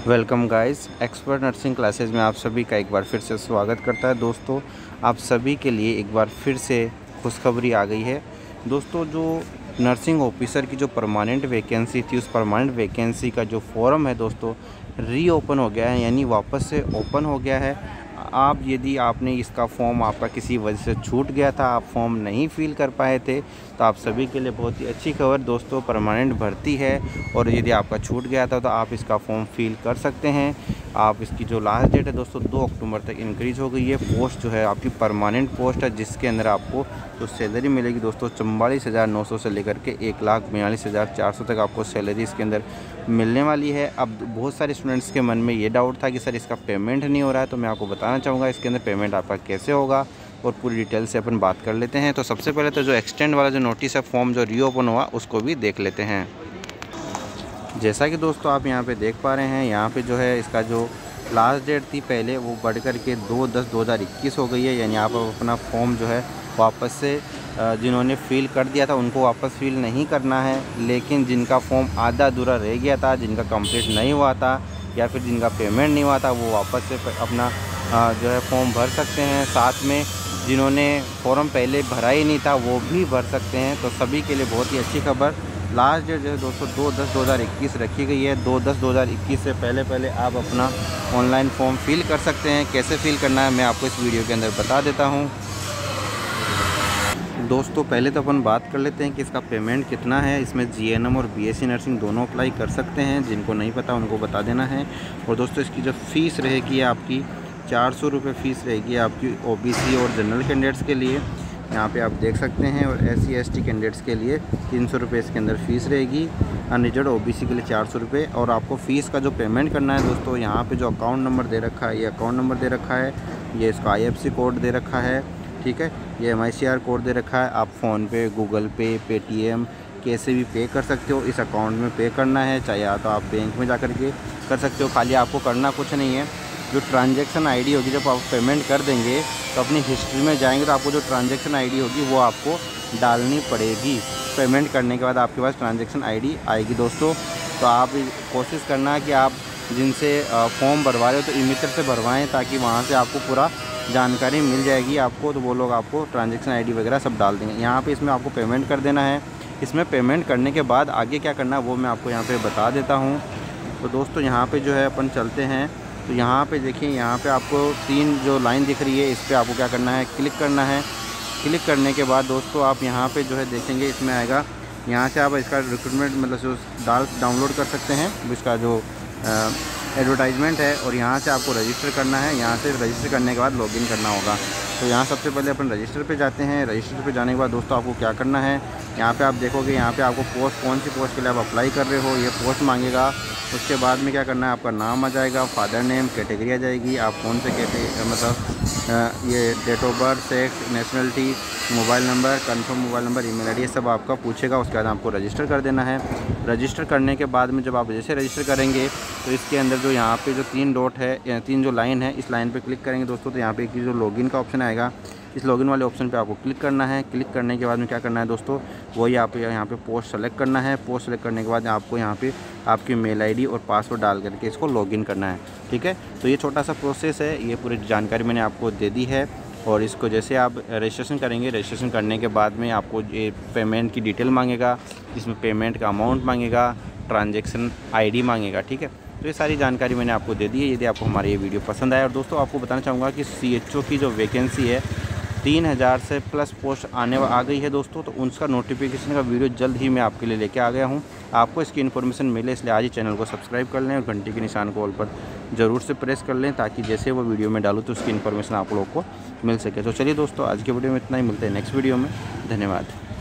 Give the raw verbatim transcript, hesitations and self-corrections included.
Welcome guys, expert nursing classes में आप सभी का एक बार फिर से स्वागत करता है। दोस्तों, आप सभी के लिए एक बार फिर से खुशखबरी आ गई है। दोस्तों, जो नर्सिंग ऑफिसर की जो परमानेंट वैकेंसी थी, उस परमानेंट वैकेंसी का जो फॉर्म है दोस्तों रीओपन हो गया है, यानी वापस से ओपन हो गया है। आप यदि आपने इसका फॉर्म आपका किसी वजह से छूट गया था, आप फॉर्म नहीं फिल कर पाए थे, तो आप सभी के लिए बहुत ही अच्छी खबर दोस्तों, परमानेंट भर्ती है। और यदि आपका छूट गया था तो आप इसका फॉर्म फिल कर सकते हैं। आप इसकी जो लास्ट डेट है दोस्तों दो अक्टूबर तक इंक्रीज़ हो गई है। पोस्ट जो है आपकी परमानेंट पोस्ट है, जिसके अंदर आपको जो सैलरी मिलेगी दोस्तों चौवालीस हज़ार नौ सौ से लेकर के एक लाख बयालीस हज़ार चार सौ तक आपको सैलरी इसके अंदर मिलने वाली है। अब बहुत सारे स्टूडेंट्स के मन में ये डाउट था कि सर इसका पेमेंट नहीं हो रहा है, तो मैं आपको बताना चाहूँगा इसके अंदर पेमेंट आपका कैसे होगा और पूरी डिटेल से अपन बात कर लेते हैं। तो सबसे पहले तो जो एक्सटेंड वाला जो नोटिस है, फॉर्म जो रीओपन हुआ, उसको भी देख लेते हैं। जैसा कि दोस्तों आप यहाँ पे देख पा रहे हैं, यहाँ पे जो है इसका जो लास्ट डेट थी पहले वो बढ़ कर के दो दस दो हज़ार इक्कीस हो गई है। यानी आप अपना फॉर्म जो है वापस से जिन्होंने फ़िल कर दिया था उनको वापस फ़िल नहीं करना है, लेकिन जिनका फॉर्म आधा अधूरा रह गया था, जिनका कंप्लीट नहीं हुआ था या फिर जिनका पेमेंट नहीं हुआ था, वो वापस से अपना जो है फॉर्म भर सकते हैं। साथ में जिन्होंने फॉर्म पहले भरा ही नहीं था वो भी भर सकते हैं। तो सभी के लिए बहुत ही अच्छी खबर। लास्ट डेट जो है दोस्तों दो दस दो हज़ार इक्कीस रखी गई है। दो दस दो हज़ार इक्कीस से पहले पहले आप अपना ऑनलाइन फॉर्म फिल कर सकते हैं। कैसे फिल करना है मैं आपको इस वीडियो के अंदर बता देता हूँ। दोस्तों, पहले तो अपन बात कर लेते हैं कि इसका पेमेंट कितना है। इसमें जीएनएम और बीएससी नर्सिंग दोनों अप्लाई कर सकते हैं। जिनको नहीं पता उनको बता देना है। और दोस्तों, इसकी जो फ़ीस रहेगी आपकी चार सौ रुपये फ़ीस रहेगी आपकी ओबीसी और जनरल कैंडिडेट्स के लिए, यहाँ पे आप देख सकते हैं। और S C S T candidates के लिए तीन सौ रुपये इसके अंदर फ़ीस रहेगी। अनरिजर्व ओबीसी के लिए चार सौ रुपये। और आपको फ़ीस का जो पेमेंट करना है दोस्तों, यहाँ पे जो अकाउंट नंबर दे रखा है, ये अकाउंट नंबर दे रखा है, ये इसका आई एफ सी कोड दे रखा है, ठीक है, ये M I C R code दे रखा है। आप फ़ोनपे, गूगल पे, पेटीएम कैसे भी पे कर सकते हो। इस अकाउंट में पे करना है, चाहे या तो आप बैंक में जा कर के कर सकते हो। खाली आपको करना कुछ नहीं है, जो ट्रांजैक्शन आईडी होगी, जब आप पेमेंट कर देंगे तो अपनी हिस्ट्री में जाएंगे तो आपको जो ट्रांजैक्शन आईडी होगी वो आपको डालनी पड़ेगी। पेमेंट करने के बाद आपके पास ट्रांजैक्शन आईडी आएगी दोस्तों। तो आप कोशिश करना है कि आप जिनसे फॉर्म भरवा रहे हो तो ई-मित्र से भरवाएं, ताकि वहाँ से आपको पूरा जानकारी मिल जाएगी आपको। तो वो लोग आपको ट्रांजैक्शन आईडी वगैरह सब डाल देंगे। यहाँ पे इसमें आपको पेमेंट कर देना है। इसमें पेमेंट करने के बाद आगे क्या करना है वो मैं आपको यहाँ पे बता देता हूँ। तो दोस्तों, यहाँ पे जो है अपन चलते हैं। तो यहाँ पे देखिए, यहाँ पे आपको तीन जो लाइन दिख रही है, इस पर आपको क्या करना है, क्लिक करना है। क्लिक करने के बाद दोस्तों आप यहाँ पे जो है देखेंगे, इसमें आएगा, यहाँ से आप इसका रिक्रूटमेंट मतलब जो डाल डाउनलोड कर सकते हैं, इसका जो एडवर्टाइजमेंट है। और यहाँ से आपको रजिस्टर करना है। यहाँ से रजिस्टर करने के बाद लॉगिन करना होगा। तो यहाँ सबसे पहले अपन रजिस्टर पे जाते हैं। रजिस्टर पे जाने के बाद दोस्तों आपको क्या करना है, यहाँ पे आप देखोगे, यहाँ पे आपको पोस्ट कौन सी पोस्ट के लिए आप अप्लाई कर रहे हो, ये पोस्ट मांगेगा। उसके बाद में क्या करना है, आपका नाम आ जाएगा, फादर नेम, कैटेगरी आ जाएगी, आप कौन से कैटे मतलब ये date of birth, sex, nationality, mobile number, confirm mobile number, email ID, ये सब आपका पूछेगा। उसके बाद आपको रजिस्टर कर देना है। रजिस्टर करने के बाद में जब आप जैसे रजिस्टर करेंगे तो इसके अंदर जो यहाँ पे जो तीन डॉट है या तीन जो लाइन है, इस लाइन पे क्लिक करेंगे दोस्तों, तो यहाँ पे जो लॉगिन का ऑप्शन आएगा, इस लॉगिन वाले ऑप्शन पे आपको क्लिक करना है। क्लिक करने के बाद में क्या करना है दोस्तों, वही आप यहाँ पे पोस्ट सेलेक्ट करना है। पोस्ट सेलेक्ट करने के बाद आपको यहाँ पे आपकी मेल आईडी और पासवर्ड डाल करके इसको लॉगिन करना है, ठीक है। तो ये छोटा सा प्रोसेस है, ये पूरी जानकारी मैंने आपको दे दी है। और इसको जैसे आप रजिस्ट्रेशन करेंगे, रजिस्ट्रेशन करने के बाद में आपको ये पेमेंट की डिटेल मांगेगा, इसमें पेमेंट का अमाउंट मांगेगा, ट्रांजैक्शन आईडी मांगेगा, ठीक है। तो ये सारी जानकारी मैंने आपको दे दी है। यदि आपको हमारी ये वीडियो पसंद आया, और दोस्तों आपको बताना चाहूँगा कि सी एच ओ की जो वैकेंसी है, तीन हज़ार से प्लस पोस्ट आने आ गई है दोस्तों। तो उसका नोटिफिकेशन का वीडियो जल्द ही मैं आपके लिए लेके आ गया हूँ। आपको इसकी इन्फॉर्मेशन मिले, इसलिए आज ही चैनल को सब्सक्राइब कर लें और घंटी के निशान को ऑल पर ज़रूर से प्रेस कर लें, ताकि जैसे वो वीडियो में डालूँ तो उसकी इन्फॉर्मेशन आप लोगों को मिल सके। तो चलिए दोस्तों, आज के वीडियो में इतना ही। मिलते हैं नेक्स्ट वीडियो में। धन्यवाद।